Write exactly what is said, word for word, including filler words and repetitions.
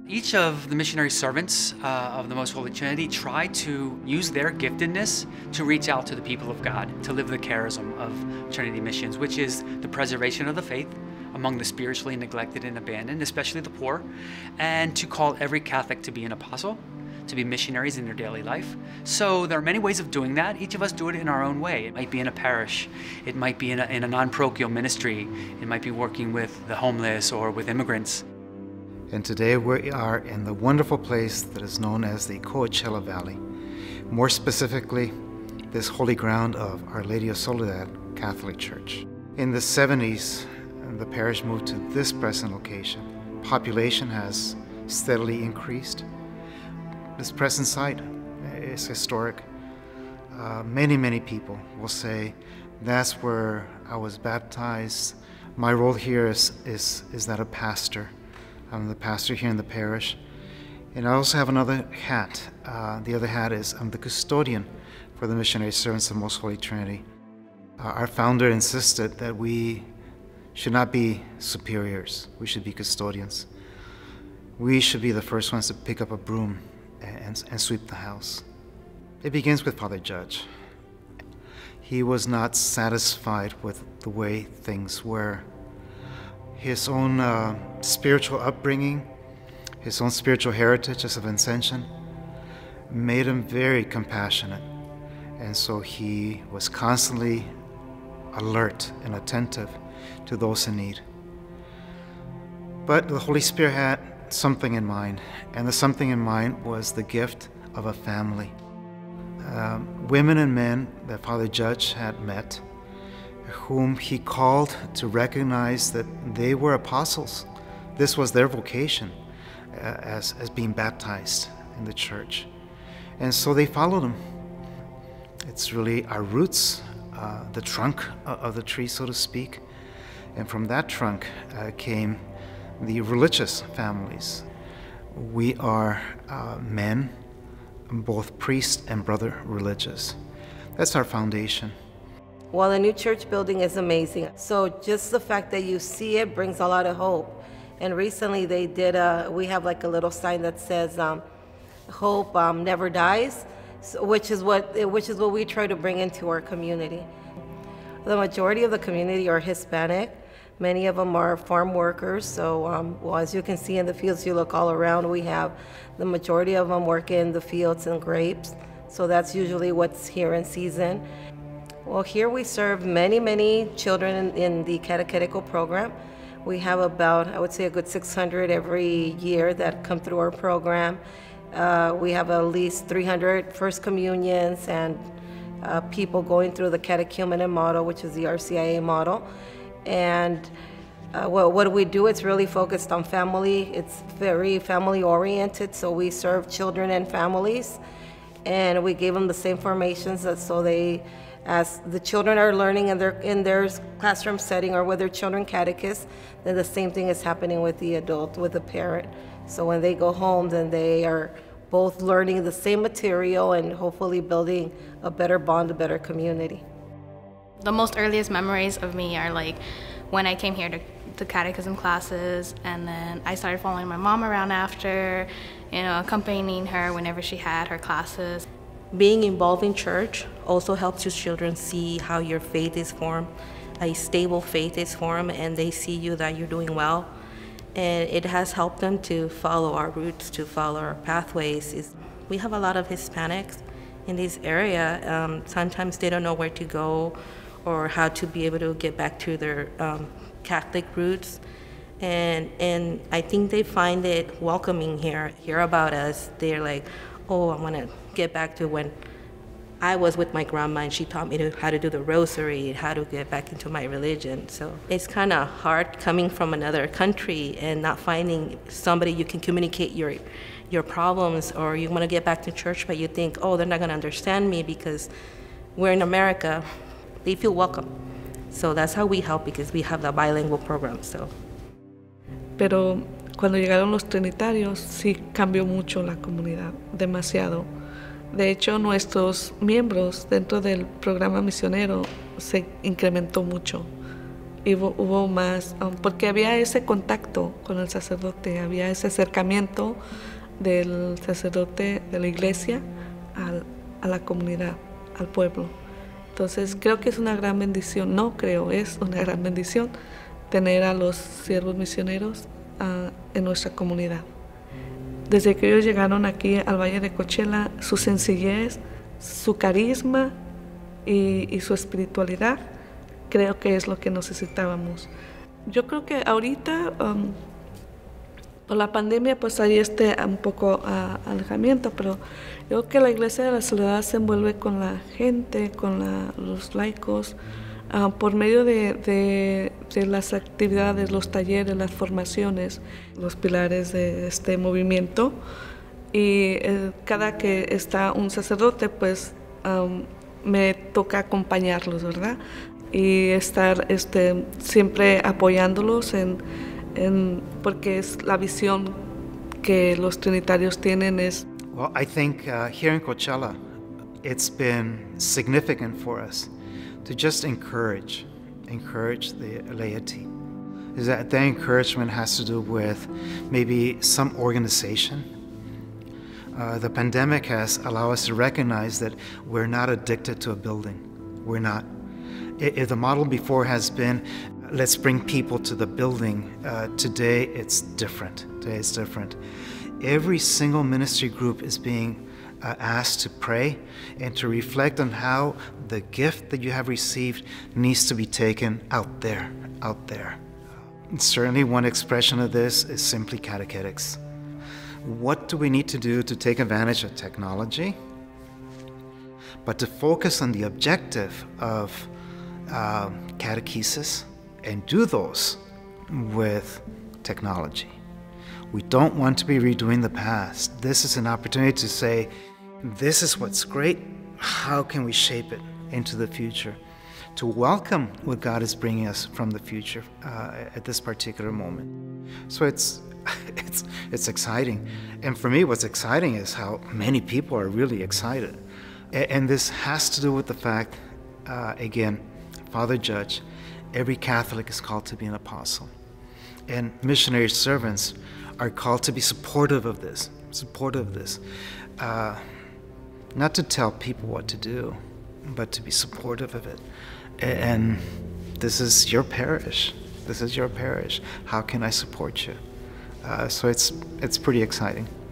Each of the missionary servants uh, of the Most Holy Trinity try to use their giftedness to reach out to the people of God, to live the charism of Trinity missions, which is the preservation of the faith among the spiritually neglected and abandoned, especially the poor, and to call every Catholic to be an apostle, to be missionaries in their daily life. So there are many ways of doing that. Each of us do it in our own way. It might be in a parish, it might be in a, in a non-parochial ministry, it might be working with the homeless or with immigrants. And today we are in the wonderful place that is known as the Coachella Valley. More specifically, this holy ground of Our Lady of Soledad Catholic Church. In the seventies, the parish moved to this present location. Population has steadily increased. This present site is historic. Uh, many, many people will say, that's where I was baptized. My role here is, is, is that of pastor. I'm the pastor here in the parish. And I also have another hat. Uh, the other hat is I'm the custodian for the missionary servants of the Most Holy Trinity. Uh, our founder insisted that we should not be superiors. We should be custodians. We should be the first ones to pick up a broom and, and sweep the house. It begins with Father Judge. He was not satisfied with the way things were. His own uh, spiritual upbringing, his own spiritual heritage as a Vincentian, made him very compassionate. And so he was constantly alert and attentive to those in need. But the Holy Spirit had something in mind, and the something in mind was the gift of a family. Um, women and men that Father Judge had met, whom he called to recognize that they were apostles. This was their vocation uh, as, as being baptized in the church. And so they followed him. It's really our roots, uh, the trunk of the tree, so to speak. And from that trunk uh, came the religious families. We are uh, men, both priest and brother religious. That's our foundation. Well, the new church building is amazing. So just the fact that you see it brings a lot of hope. And recently they did a, we have like a little sign that says, um, hope um, never dies, so, which is what which is what we try to bring into our community. The majority of the community are Hispanic. Many of them are farm workers. So um, well, as you can see in the fields, you look all around, we have the majority of them work in the fields and grapes. So that's usually what's here in season. Well, here we serve many, many children in, in the catechetical program. We have about, I would say, a good six hundred every year that come through our program. Uh, we have at least three hundred First Communions and uh, people going through the catechumenate model, which is the R C I A model. And uh, well, what do we do? It's really focused on family. It's very family-oriented, so we serve children and families. And we gave them the same formations that so they, as the children are learning in their in their classroom setting or with their children catechists, then the same thing is happening with the adult, with the parent. So when they go home, then they are both learning the same material and hopefully building a better bond, a better community. The most earliest memories of me are like when I came here to, to catechism classes, and then I started following my mom around after, you know, accompanying her whenever she had her classes. Being involved in church also helps your children see how your faith is formed, a stable faith is formed, and they see you that you're doing well. And it has helped them to follow our roots, to follow our pathways. We have a lot of Hispanics in this area. Um, sometimes they don't know where to go or how to be able to get back to their um, Catholic roots. And, and I think they find it welcoming here, hear about us. They're like, oh, I want to get back to when I was with my grandma and she taught me to, how to do the rosary, how to get back into my religion. So it's kind of hard coming from another country and not finding somebody you can communicate your, your problems, or you want to get back to church but you think, oh, they're not going to understand me because we're in America. They feel welcome. So that's how we help, because we have the bilingual program. So. Pero cuando llegaron los trinitarios sí cambió mucho la comunidad, demasiado. De hecho, nuestros miembros dentro del programa misionero se incrementó mucho. y hubo, hubo más, um, porque había ese contacto con el sacerdote, había ese acercamiento del sacerdote de la iglesia al, a la comunidad, al pueblo. Entonces creo que es una gran bendición, no creo, es una gran bendición tener a los siervos misioneros uh, en nuestra comunidad. Desde que ellos llegaron aquí al Valle de Coachella, su sencillez, su carisma y, y su espiritualidad, creo que es lo que necesitábamos. Yo creo que ahorita, um, por la pandemia, pues hay este un poco uh, alejamiento, pero yo creo que la Iglesia de la Soledad se envuelve con la gente, con la, los laicos, uh, por medio de, de, de las actividades, los talleres, las formaciones, los pilares de este movimiento. Y eh, cada que está un sacerdote, pues um, me toca acompañarlos, ¿verdad? Y estar este, siempre apoyándolos en, en, porque es la visión que los trinitarios tienen es. Well, I think uh, here in Coachella, it's been significant for us to just encourage, encourage the laity. Is that the encouragement has to do with maybe some organization. Uh, the pandemic has allowed us to recognize that we're not addicted to a building. We're not. If the model before has been, let's bring people to the building, uh, today it's different. Today it's different. Every single ministry group is being uh, asked to pray and to reflect on how the gift that you have received needs to be taken out there, out there. And certainly one expression of this is simply catechetics. What do we need to do to take advantage of technology? But to focus on the objective of uh, catechesis and do those with technology. We don't want to be redoing the past. This is an opportunity to say, this is what's great. How can we shape it into the future? To welcome what God is bringing us from the future uh, at this particular moment. So it's It's, it's exciting. And for me, what's exciting is how many people are really excited. And, and this has to do with the fact, uh, again, Father Judge, every Catholic is called to be an apostle. And missionary servants are called to be supportive of this, supportive of this. Uh, not to tell people what to do, but to be supportive of it. And this is your parish. This is your parish. How can I support you? Uh, so it's, it's pretty exciting.